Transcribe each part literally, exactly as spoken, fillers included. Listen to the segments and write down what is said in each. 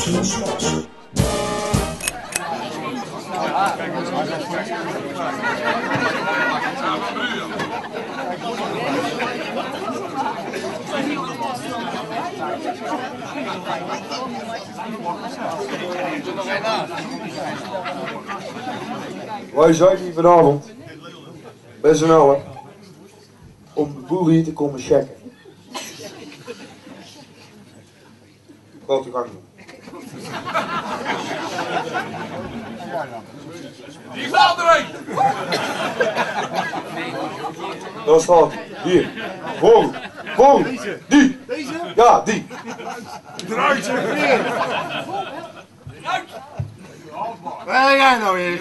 Wij zijn hier vanavond met z'n allen om de boel hier te komen checken. Gaat u gang doen. Die valt er een! Daar staat hier. Voor u. Voor u. Die. Deze? Ja, die. Eruit zeg. Waar ben jij nou weer?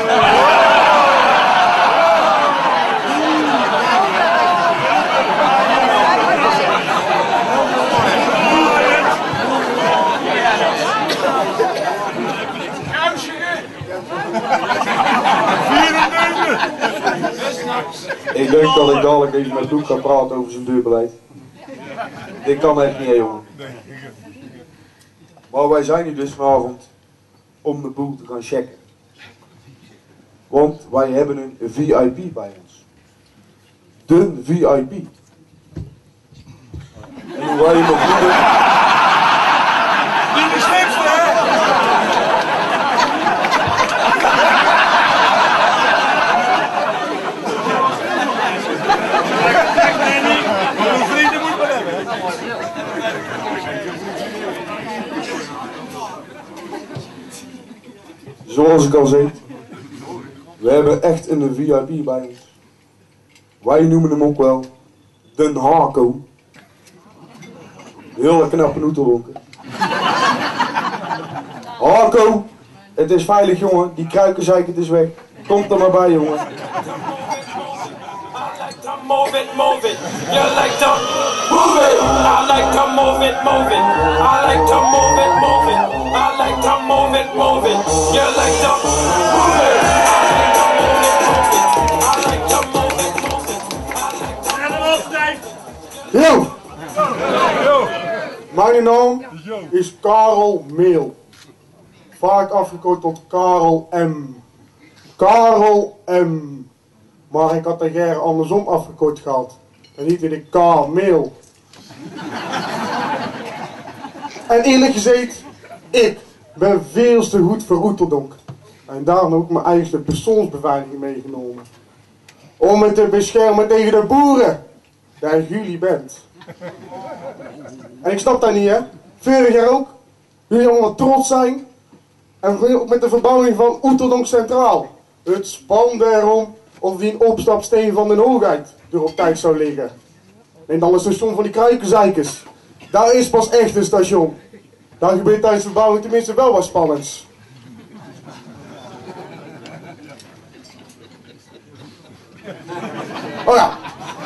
Ik denk dat ik dadelijk even met Loek ga praten over zijn deurbeleid. Dit kan echt niet, hè, jongen. Maar wij zijn hier dus vanavond om de boel te gaan checken. Want wij hebben een V I P bij ons. De V I P. En hoe wij hem nog doen... Die is niks, hè? Vrienden moet maar hebben. Zoals ik al zei, we hebben echt een V I P bij ons. Wij noemen hem ook wel Den Hako. Heel knappe noetelonken. Hako, het is veilig, jongen. Die kruikenzeik, is weg. Komt er maar bij, jongen. Move it, move it. You like to move it. I like to move it, move it. I like to move it, move it. I like to move it, move it. You like to move it. I like to move it, move it. I like to move it, move it. Yo! Mijn naam is Karel Meel. Vaak afgekort tot Karel M. Karel M. Maar ik had de Ger andersom afgekort gehad. En niet in de K. Meel. En eerlijk gezegd, ik ben veel te goed voor Oeteldonk. En daarom ook mijn eigen persoonsbeveiliging meegenomen. Om me te beschermen tegen de boeren. Dat jullie bent. En ik snap dat niet, hè. Vorig jaar ook. Jullie allemaal trots zijn. En ook met de verbouwing van Oeteldonk Centraal. Het spande erom of die een opstapsteen van de hoogheid er op tijd zou liggen. Neem dan een station van die kruikenzeikers. Daar is pas echt een station. Daar gebeurt tijdens de verbouwing tenminste wel wat spannends. Oh ja.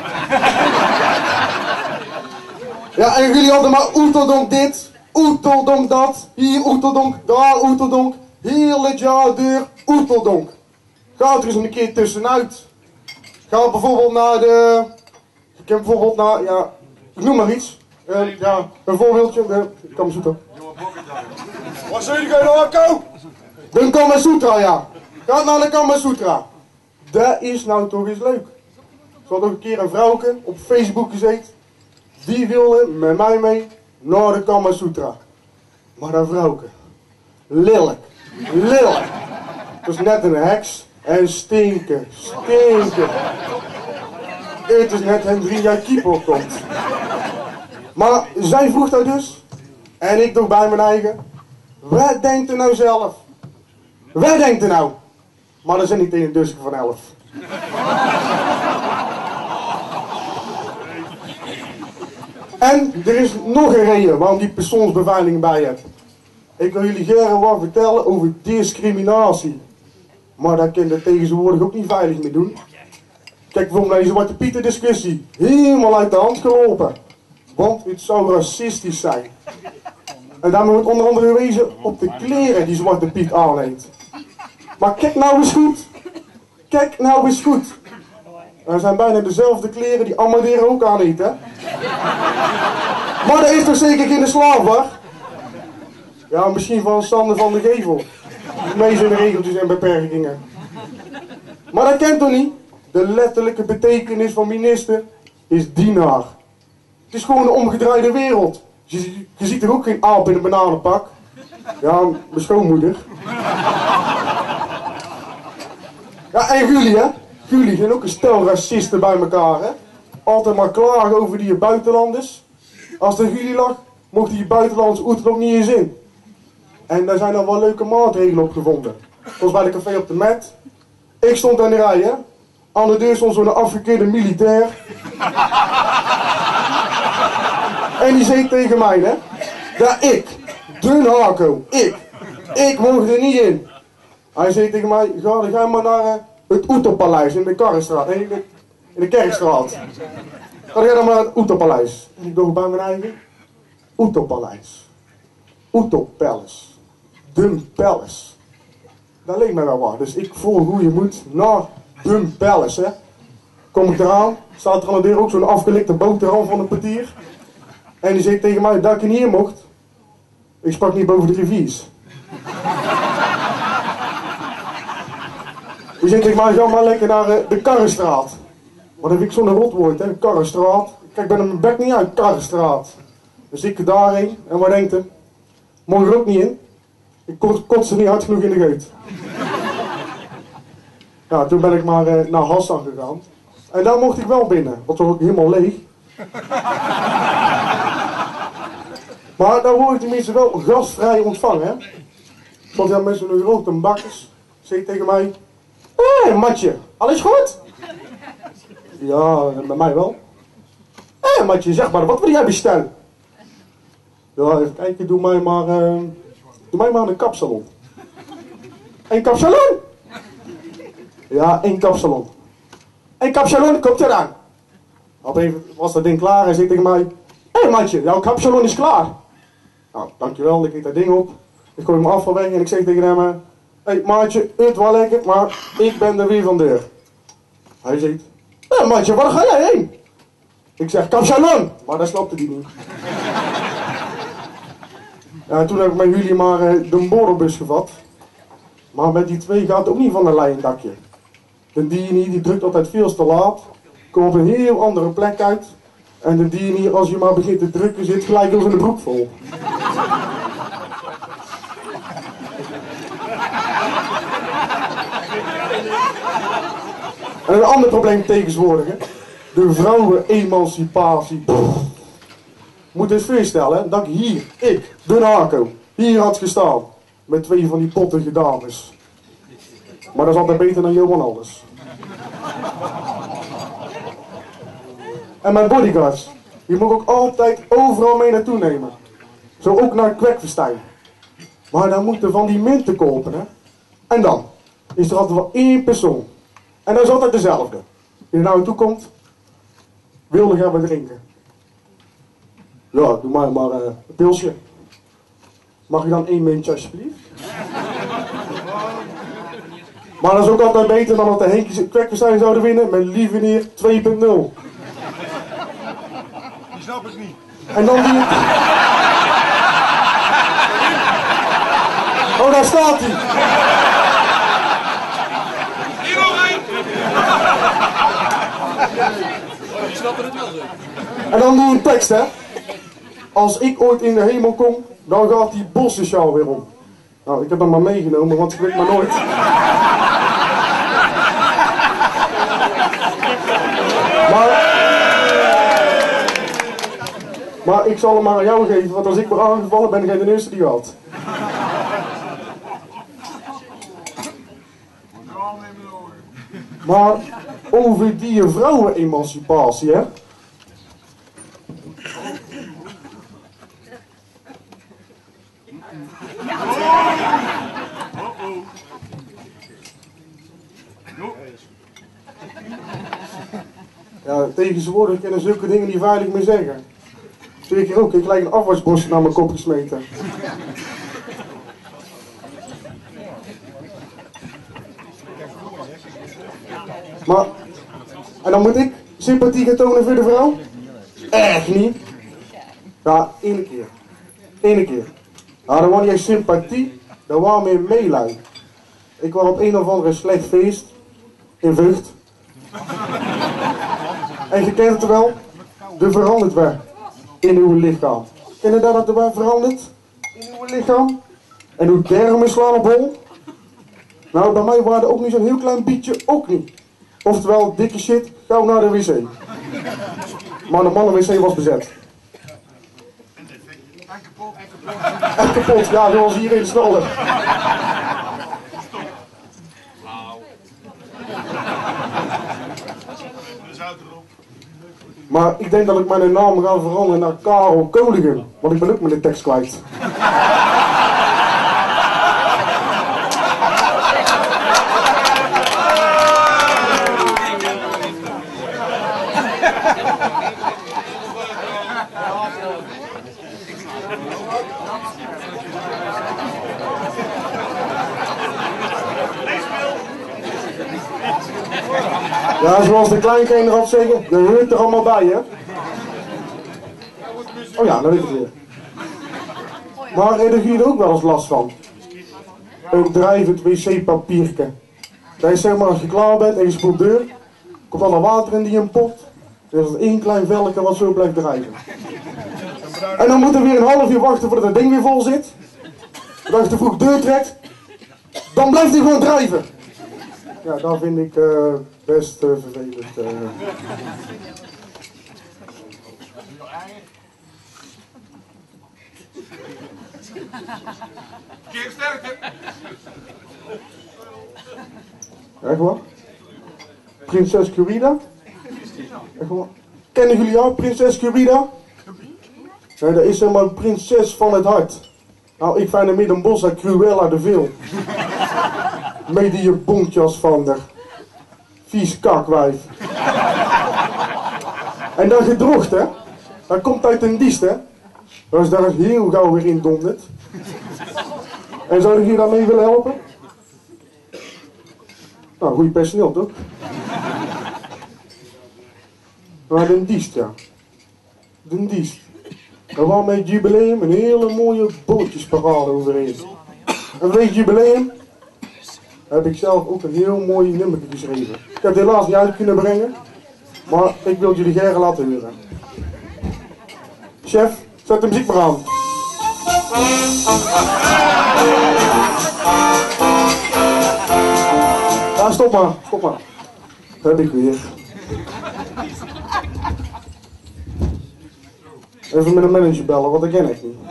Ja, en jullie hadden maar Oeteldonk dit, Oeteldonk dat, hier Oeteldonk, daar Oeteldonk, heel het jaar door Oeteldonk. Ga er eens een keer tussenuit. Ga bijvoorbeeld naar de... Ik heb bijvoorbeeld naar... Ja, ik noem maar iets. Uh, ja, een voorbeeldje. De Kamasutra. Wat zei je nou, Akko? De Kamasutra, ja. Ga naar de Kamasutra. Dat is nou toch eens leuk. Ze had ook een keer een vrouwke op Facebook gezeten. Die wilde met mij mee naar de Kamasutra. Maar dat vrouwke. Lelijk. Lelijk. Het was net een heks. En stinken, stinken. Het is net Hendrija Kieper komt. Maar zij vroeg dat dus. En ik toch bij mijn eigen. Wat denkt u nou zelf? Wat denkt u nou? Maar dat zijn niet tegen een dusje van elf. En er is nog een reden waarom die persoonsbeveiliging bij hebt. Ik wil jullie graag wat vertellen over discriminatie. Maar dat kan je tegenwoordig ook niet veilig meer doen. Kijk bijvoorbeeld naar die Zwarte Pieten discussie. Helemaal uit de hand gelopen. Want het zou racistisch zijn. En daarmee wordt onder andere gewezen op de kleren die Zwarte Piet aanneemt. Maar kijk nou eens goed. Kijk nou eens goed. Er zijn bijna dezelfde kleren die Amaderen ook aanneemt, hè? Maar dat is toch zeker geen slaaf, hoor? Ja, misschien van Sander van de Gevel. Meest in de regeltjes en beperkingen. Maar dat kent toch niet? De letterlijke betekenis van minister is dienaar. Het is gewoon een omgedraaide wereld. Je, je ziet er ook geen aap in een bananenpak. Ja, mijn schoonmoeder. Ja, en jullie, hè? Jullie zijn ook een stel racisten bij elkaar, hè? Altijd maar klagen over die buitenlanders. Als er jullie lag, mochten die buitenlandse oetelok niet eens in. En daar zijn dan wel leuke maatregelen op gevonden. Zoals bij de café op de Met. Ik stond aan de rij, hè? Aan de deur stond zo'n afgekeerde militair. En die zei tegen mij, hè? Ja, ik. Dun Harco. Ik. Ik mocht er niet in. Hij zei tegen mij, ga, ga maar naar uh, het Oeterpaleis in de Karrenstraat. Nee, in de, in de Kerkstraat. Ga jij dan maar naar het Oeterpaleis. En ik dacht bij mijn eigen. Oeterpaleis. Oeterpalace. Dun Palace. Dat leek mij wel wat. Dus ik vol goede moed naar Dun Palace, hè. Kom ik eraan, staat er aan de deur ook zo'n afgelikte boterham van een portier. En die zei tegen mij dat ik er niet in mocht. Ik sprak niet boven de riviers. Die zei tegen mij, ga maar lekker naar uh, de Karrenstraat. Maar dan heb ik zo'n rotwoord, hè, Karrenstraat. Kijk, ik ben er mijn bek niet uit, Karrenstraat. Dus ik daarheen, en wat denkt u? Mocht er ook niet in. Ik kotste niet hard genoeg in de geut. Ja, toen ben ik maar uh, naar Hassan gegaan. En daar mocht ik wel binnen, want toen was ik helemaal leeg. Maar daar word ik tenminste wel gastvrij ontvangen, hè. Want ja, met zo'n grote bakkers zei tegen mij... Hé, hey, matje, alles goed? Ja, bij mij wel. Hé, hey, matje, zeg maar, wat wil jij bestellen? Ja, even kijken, doe mij maar... Uh, doe mij maar een kapsalon. Een kapsalon? Ja, één kapsalon. Een kapsalon, komt eraan. Op even was dat ding klaar en zei tegen mij... Hé hey, matje, jouw kapsalon is klaar. Nou, dankjewel, ik eet dat ding op. Ik gooi hem af van weg en ik zeg tegen hem... Hé hey, maatje, het wel lekker, maar ik ben er weer van deur. Hij zegt... Hé hey, maatje, waar ga jij heen? Ik zeg, kapsalon! Maar dat snapte hij niet. Ja, toen heb ik met jullie maar uh, de borrelbus gevat. Maar met die twee gaat het ook niet van een leien dakje. De diernie die drukt altijd veel te laat. Komt op een heel andere plek uit. En de diernie, als je maar begint te drukken, zit gelijk als in de broek vol. En een ander probleem tegenwoordig, hè. De vrouwenemancipatie. Moet eens voorstellen dat ik hier, ik, Dun Harco, hier had gestaan. Met twee van die pottige dames. Maar dat is altijd beter dan Johan Alders. En mijn bodyguards, die moet ik ook altijd overal mee naartoe nemen. Zo ook naar Kwekfestijn. Maar dan moeten van die munten kopen, hè. En dan is er altijd wel één persoon. En dat is altijd dezelfde. Die er nou naartoe komt, wilde gaan we drinken. Ja, doe maar maar uh, een pilsje. Mag ik dan één muntje alsjeblieft? Maar dat is ook altijd beter dan dat de Henkjes Kwekfestijn zouden winnen met Lieveneer twee punt nul. Die snap ik niet. En dan die... Oh, daar staat hij. Hier nog één. Die snappen het wel zo. En dan doe een tekst, hè. Als ik ooit in de hemel kom, dan gaat die bossensjaal weer om. Nou, ik heb hem maar meegenomen, want ik weet maar nooit. Maar... Maar ik zal hem maar aan jou geven, want als ik word aangevallen ben, ik de eerste die had. Maar over die vrouwenemancipatie, hè. Ja, tegenwoordig kunnen zulke dingen niet veilig meer zeggen. Twee keer ook, ik gelijk een afwasbos naar mijn kop gesmeten. Maar, en dan moet ik sympathie gaan tonen voor de vrouw? Echt niet. Ja, één keer. Eén keer. Nou, dat was niet echt sympathie, dat was meer meelij. Ik was op een of andere slecht feest in Vught. En je kent het wel, er verandert weer in uw lichaam. Ken je dat dat er weer verandert in uw lichaam? En uw darmen slaan op hol? Nou, bij mij waren er ook niet zo'n heel klein beetje, ook niet. Oftewel, dikke shit, gauw naar de wc. Maar de mannen-wc was bezet. En kapot, ja, zoals hier in de snallen. Maar ik denk dat ik mijn naam ga veranderen naar Karel Koningen, want ik ben ook met de tekst kwijt. Ja, zoals de kleinkinderen altijd zeggen, dat hoort er allemaal bij, hè? Oh ja, dat weet ik weer. Maar heb je er ook wel eens last van? Een drijvend wc-papiertje. Dat is zeg maar als je klaar bent en je spoelt deur, komt al dat water in die een pot. Er is één klein velkje wat zo blijft drijven. En dan moet er weer een half uur wachten voordat het ding weer vol zit. Dat je te vroeg deur trekt, dan blijft hij gewoon drijven. Ja, dat vind ik uh, best uh, vervelend. Uh. Keer sterker. Echt waar? Prinses Curida? Echt waar? Kennen jullie haar, Prinses Curida? Nee, dat is helemaal prinses van het hart. Nou, ik vind hem meer een bos uit Cruella de Vil. Met die bontjas van der. Vies kakwijf. En dat gedrocht, hè? Dat komt uit een diest, hè? Dat is daar heel gauw weer in donderd. En zou ik je daarmee willen helpen? Nou, goeie personeel, toch? Maar de diest, ja. De diest. Er was met het jubileum een hele mooie bootjesparade overheen. En weet je jubileum? Heb ik zelf ook een heel mooi nummer geschreven. Ik heb het helaas niet uit kunnen brengen, maar ik wil jullie graag laten horen. Chef, zet de muziek maar aan. Ja, stop maar, stop maar. Dat heb ik weer. Even met een manager bellen, want ik ken echt niet.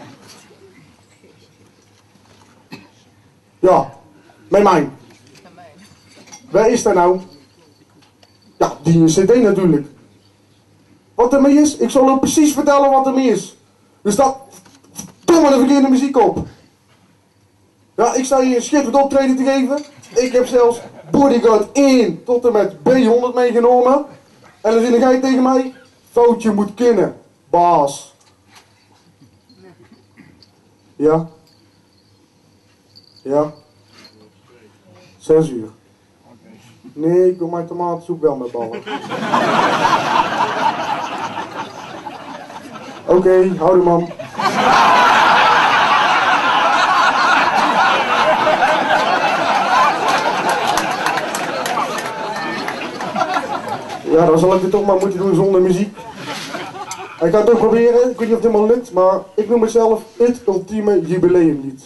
Ja, met mij. Waar is dat nou? Ja, die een cd natuurlijk. Wat ermee is? Ik zal ook precies vertellen wat ermee is. Dus dat... Domme de verkeerde muziek op. Ja, ik sta hier een schitterend optreden te geven. Ik heb zelfs Bodyguard één tot en met B honderd meegenomen. En dan zit jij tegen mij. Foutje moet kunnen, baas. Ja. Ja. Zes uur. Nee, ik doe mijn tomatensoep wel met ballen. Oké, okay, houdoe man. Ja, dan zal ik het toch maar moeten doen zonder muziek. Ik ga het ook proberen, ik weet niet of het helemaal lukt, maar ik noem het zelf het ultieme jubileumlied.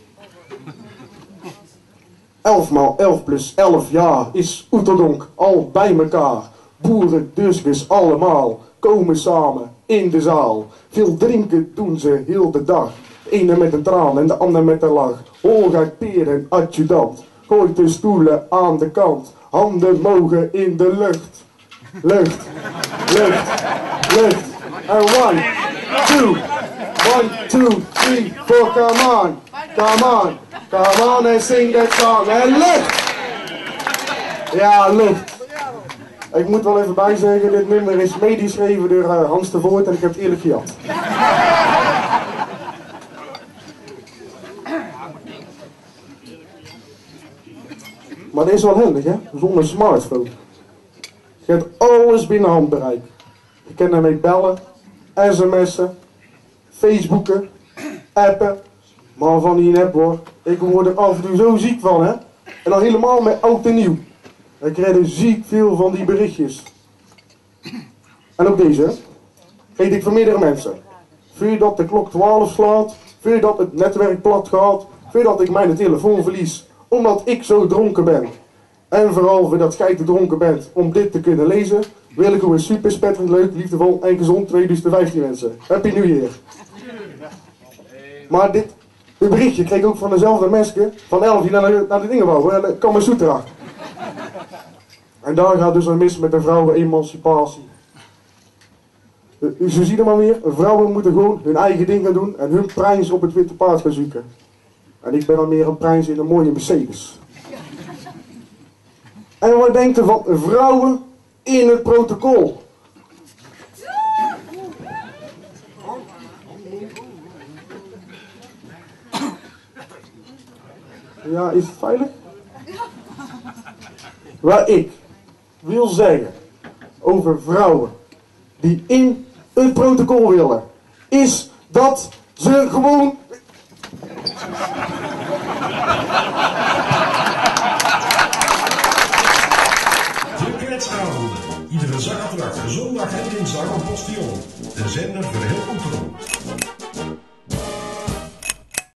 elf maal elf plus elf jaar is Oeterdonk al bij mekaar. Boeren dus dus allemaal komen samen in de zaal. Veel drinken doen ze heel de dag. De ene met een traan en de ander met een lach. Holgaard Peer en adjudant gooit de stoelen aan de kant. Handen mogen in de lucht. Lucht, lucht, lucht. En one, two, one, two, three, four, come on, come on, come on and sing that song. En lucht! Ja, lucht. Ik moet wel even bijzeggen, dit nummer is meegeschreven door uh, Hans de Voort en ik heb het eerlijk gejat. Maar dit is wel handig, hè? Zonder smartphone. Je hebt alles binnen handbereik. Je kan ermee bellen, sms'en, facebooken, appen, Maar van die nep hoor, ik word er af en toe zo ziek van, hè. En dan helemaal met oud en nieuw. Ik krijg er ziek veel van die berichtjes. En ook deze, kreeg ik van meerdere mensen. Vind je dat de klok twaalf slaat? Vind je dat het netwerk plat gaat? Vind je dat ik mijn telefoon verlies? Omdat ik zo dronken ben. En vooral voor dat gij te dronken bent om dit te kunnen lezen, wil ik u een super spetterend, leuk, liefdevol en gezond tweeduizend vijftien wensen. Happy New Year. Maar dit, dit berichtje kreeg ik ook van dezelfde mensen van elf die naar de, naar de dingen wou, de Kamasutra. En daar gaat dus een mis met de vrouwenemancipatie. Ze zien er maar weer, vrouwen moeten gewoon hun eigen ding gaan doen en hun prijs op het witte paard gaan zoeken. En ik ben dan meer een prijs in een mooie Mercedes. En wat denkt u van vrouwen in het protocol? Ja, is het veilig? Waar ik wil zeggen over vrouwen die in het protocol willen, is dat ze gewoon... De kletsavonden. Iedere zaterdag, zondag en dinsdag op Postillon. De zender voor heel Oeterlo.